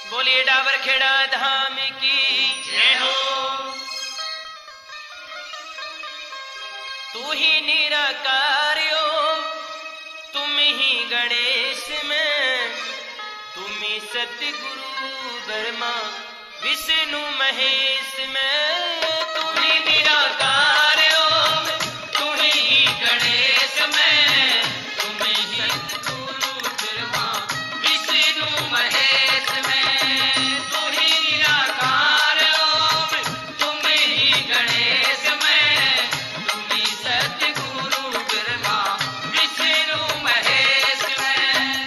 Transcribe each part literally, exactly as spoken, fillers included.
बोलिए डाबर खेड़ा धाम की जय हो। तू ही निराकार ओम, तुम ही गणेश में, तुम ही सतगुरु ब्रह्मा विष्णु महेश में। तू ही निराकार ओम, तू ही गणेश में, तुम ही सतगुरु ब्रह्मा विष्णु महेश में। तू ही निराकार ओम, तुम ही गणेश में, तुम ही सतगुरु ब्रह्मा विष्णु महेश में।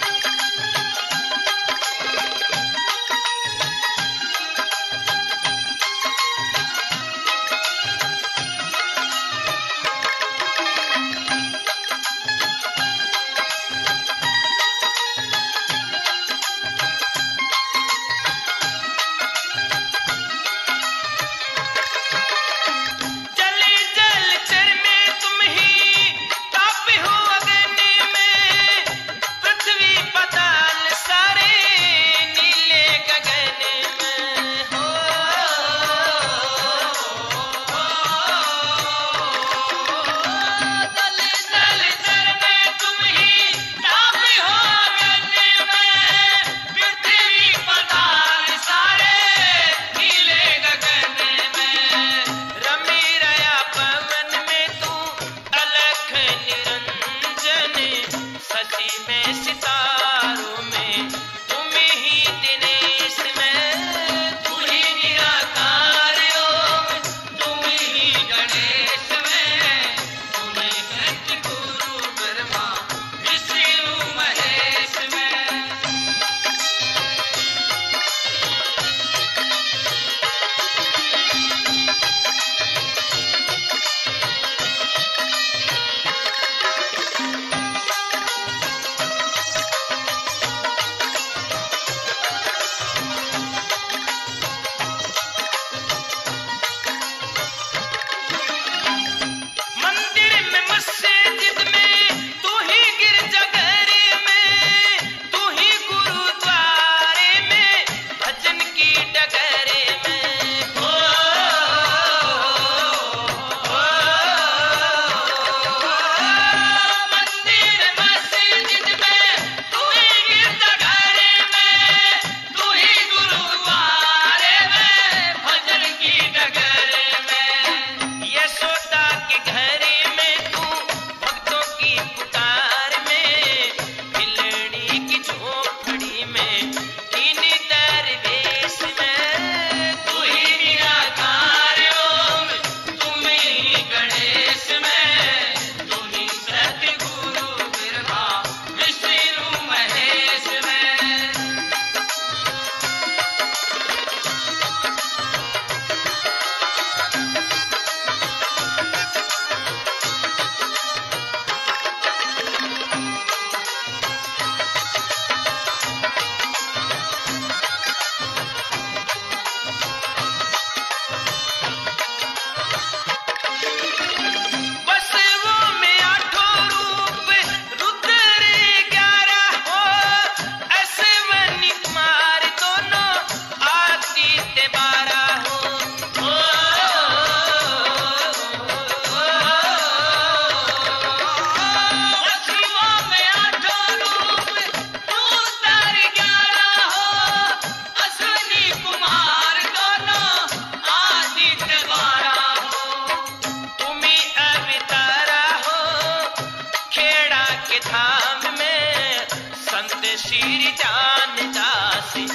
श्री जान दासी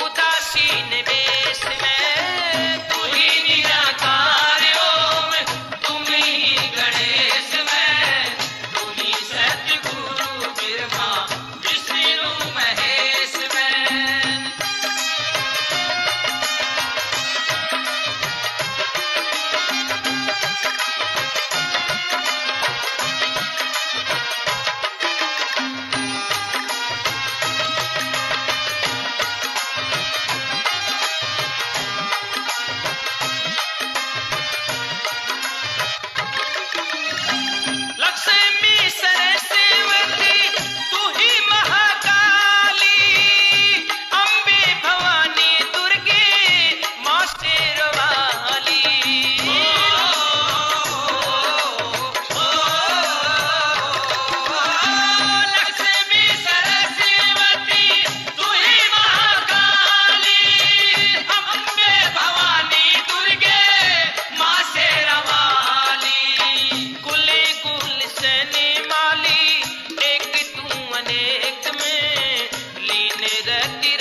उदासीन वेश में। तू ही निराकार ओम, तुम ही गणेश में, तू ही सतगुरु ब्रह्मा विष्णु महेश में। निरति